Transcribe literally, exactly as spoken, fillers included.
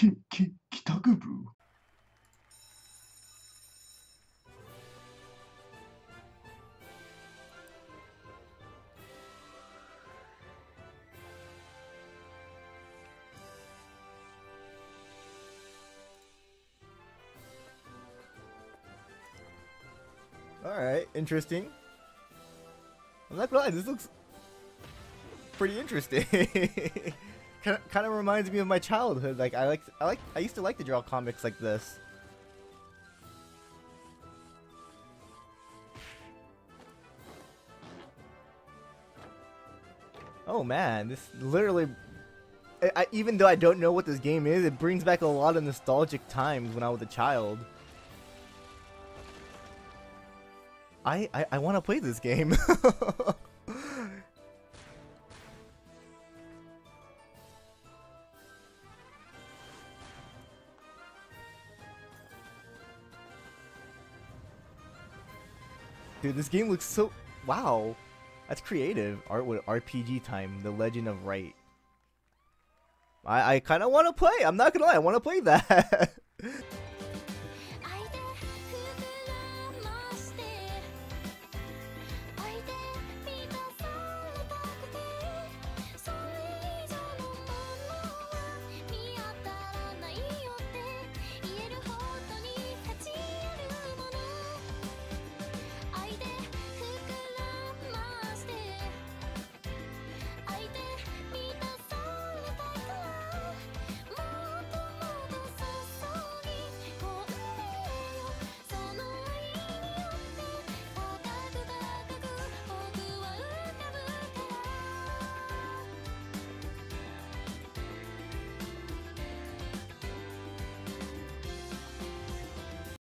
き、き、帰宅部。 Alright, interesting. I'm not gonna lie, this looks pretty interesting. kind of, kind of reminds me of my childhood. Like I like, I like, I used to like to draw comics like this. Oh man, this literally. I, I, even though I don't know what this game is, it brings back a lot of nostalgic times when I was a child. I I, I want to play this game. Dude, this game looks so... Wow. That's creative. Art with R P G time. The Legend of Wright. I, I kind of want to play. I'm not going to lie. I want to play that.